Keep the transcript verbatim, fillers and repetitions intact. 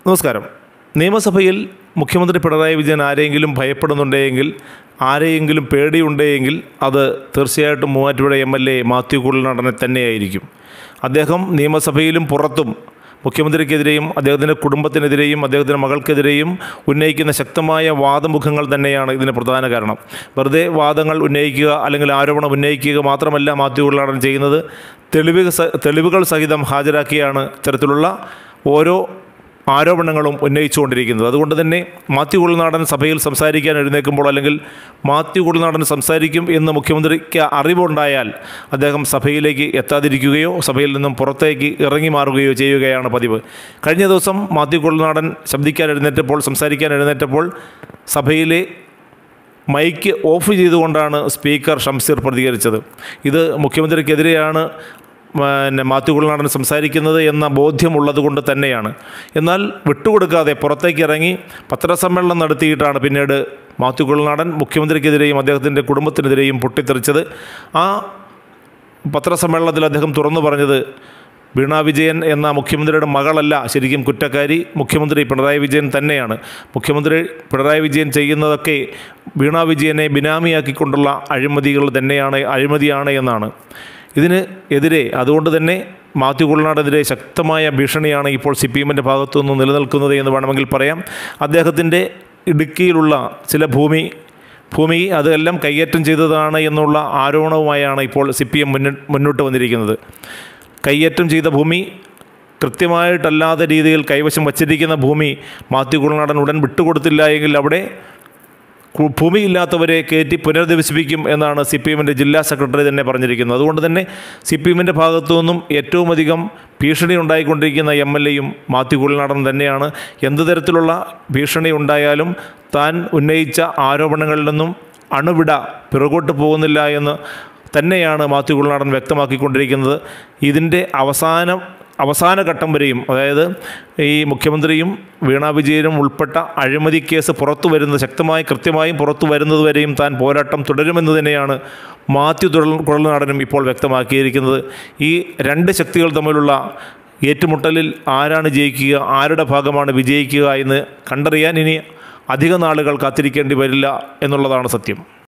നമസ്കാരം. നിയമസഭയിൽ മുഖ്യമന്ത്രി പിണറായി വിജയൻ ആരെയെങ്കിലും ഭയപ്പെടുന്നുണ്ടെങ്കിൽ, ആരെയെങ്കിലും പേടിയുണ്ടെങ്കിൽ അത് തീർച്ചയായിട്ടും Muvattupuzha M L A Mathew കുഴൽനാടനെ തന്നെയായിരിക്കും. അദ്ദേഹം നിയമസഭയിലും പുറത്തും മുഖ്യമന്ത്രിക്കെതിരെയും അദ്ദേഹത്തിൻ്റെ കുടുംബത്തിനെതിരെയും അദ്ദേഹത്തിൻ്റെ മകൾക്കെതിരെയും ഉന്നയിക്കുന്ന ശക്തമായ വാദമുഖങ്ങൾ തന്നെയാണ് ഇതിന് പ്രധാന കാരണം. വെറുതെ വാദങ്ങൾ ഉന്നയിക്കുക അല്ലെങ്കിൽ ആരോപണം ഉന്നയിക്കുക മാത്രമല്ല മാത്യു കുഴൽനാടൻ ചെയ്യുന്നത്. തെളിവ് തെളിവുകൾ സഹിതം ഹാജരാക്കിയാണ് ഇത്തരത്തിലുള്ള ഓരോ ആരോപണങ്ങളും ഉന്നയിച്ചുകൊണ്ടിരിക്കുന്നത്. അതുകൊണ്ട് തന്നെ മാത്യു കുഴൽനാടൻ സഭയിൽ സംസാരിക്കാൻ എഴുന്നേൽക്കുമ്പോൾ അല്ലെങ്കിൽ മാത്യു കുഴൽനാടൻ സംസാരിക്കും എന്ന് മുഖ്യമന്ത്രിക്ക് അറിവുണ്ടായാൽ അദ്ദേഹം സഭയിലേക്ക് എത്താതിരിക്കുകയോ സഭയിൽ നിന്നും പുറത്തേക്ക് ഇറങ്ങി മാറുകയോ ചെയ്യുകയാണ് പതിവ്. കഴിഞ്ഞ ദിവസം മാത്യു കുഴൽനാടൻ ശബ്ദിക്കാൻ എഴുന്നേറ്റപ്പോൾ സംസാരിക്കാൻ എഴുന്നേറ്റപ്പോൾ സഭയിലെ മൈക്ക് ഓഫ് ചെയ്തുകൊണ്ടാണ് സ്പീക്കർ ഷംസീർ പ്രതികരിച്ചത്. ഇത് മുഖ്യമന്ത്രിക്കെതിരെയാണ് പിന്നെ മാത്യു കുഴൽനാടൻ സംസാരിക്കുന്നത് എന്ന ബോധ്യമുള്ളത് കൊണ്ട് തന്നെയാണ്. എന്നാൽ വിട്ടുകൊടുക്കാതെ പുറത്തേക്ക് ഇറങ്ങി പത്രസമ്മേളനം നടത്തിയിട്ടാണ് പിന്നീട് മാത്യു കുഴൽനാടൻ മുഖ്യമന്ത്രിക്കെതിരെയും അദ്ദേഹത്തിൻ്റെ കുടുംബത്തിനെതിരെയും പൊട്ടിത്തെറിച്ചത്. ആ പത്രസമ്മേളനത്തിൽ അദ്ദേഹം തുറന്നു പറഞ്ഞത് വീണ വിജയൻ എന്ന മുഖ്യമന്ത്രിയുടെ മകളല്ല ശരിക്കും കുറ്റക്കാരി, മുഖ്യമന്ത്രി പിണറായി വിജയൻ തന്നെയാണ്. മുഖ്യമന്ത്രി പിണറായി വിജയൻ ചെയ്യുന്നതൊക്കെ വീണ വിജയനെ ബിനാമിയാക്കിക്കൊണ്ടുള്ള അഴിമതികൾ തന്നെയാണ് അഴിമതിയാണ് എന്നാണ്. ഇതിന് എതിരെ അതുകൊണ്ട് തന്നെ മാത്യു കുഴൽനാടനെതിരെ ശക്തമായ ഭീഷണിയാണ് ഇപ്പോൾ സി പി എമ്മിൻ്റെ ഭാഗത്തു നിന്ന് നിലനിൽക്കുന്നത് എന്ന് വേണമെങ്കിൽ പറയാം. അദ്ദേഹത്തിൻ്റെ ഇടുക്കിയിലുള്ള ചില ഭൂമി ഭൂമി അതെല്ലാം കൈയേറ്റം ചെയ്തതാണ് എന്നുള്ള ആരോപണവുമായാണ് ഇപ്പോൾ സി പി എം മുന്നോട്ട് വന്നിരിക്കുന്നത്. കൈയേറ്റം ചെയ്ത ഭൂമി കൃത്യമായിട്ടല്ലാത്ത രീതിയിൽ കൈവശം വച്ചിരിക്കുന്ന ഭൂമി മാത്യു കുഴൽനാടൻ ഉടൻ വിട്ടുകൊടുത്തില്ല എങ്കിൽ അവിടെ ഭൂമിയില്ലാത്തവരെ കയറ്റി പുനരധിവസിപ്പിക്കും എന്നാണ് സി പി എമ്മിൻ്റെ ജില്ലാ സെക്രട്ടറി തന്നെ പറഞ്ഞിരിക്കുന്നത്. അതുകൊണ്ട് തന്നെ സി പി എമ്മിൻ്റെ ഭാഗത്തു നിന്നും ഏറ്റവും അധികം ഭീഷണി ഉണ്ടായിക്കൊണ്ടിരിക്കുന്ന എം എൽ എയും മാത്യു കുഴൽനാടൻ തന്നെയാണ്. എന്ത് തരത്തിലുള്ള ഭീഷണി ഉണ്ടായാലും താൻ ഉന്നയിച്ച ആരോപണങ്ങളിൽ നിന്നും അണുവിട പിറകോട്ട് പോകുന്നില്ല എന്ന് തന്നെയാണ് മാത്യു കുഴൽനാടൻ വ്യക്തമാക്കിക്കൊണ്ടിരിക്കുന്നത്. ഇതിൻ്റെ അവസാനം അവസാന ഘട്ടം വരെയും, അതായത് ഈ മുഖ്യമന്ത്രിയും വീണ വിജയനും ഉൾപ്പെട്ട അഴിമതി കേസ് പുറത്തു വരുന്നത് ശക്തമായി കൃത്യമായും പുറത്തു വരുന്നതുവരെയും താൻ പോരാട്ടം തുടരുമെന്ന് തന്നെയാണ് മാത്യു കുഴൽനാടനും ഇപ്പോൾ വ്യക്തമാക്കിയിരിക്കുന്നത്. ഈ രണ്ട് ശക്തികൾ തമ്മിലുള്ള ഏറ്റുമുട്ടലിൽ ആരാണ് ജയിക്കുക, ആരുടെ ഭാഗമാണ് വിജയിക്കുക എന്ന് കണ്ടറിയാൻ ഇനി അധിക നാളുകൾ കാത്തിരിക്കേണ്ടി വരില്ല എന്നുള്ളതാണ് സത്യം.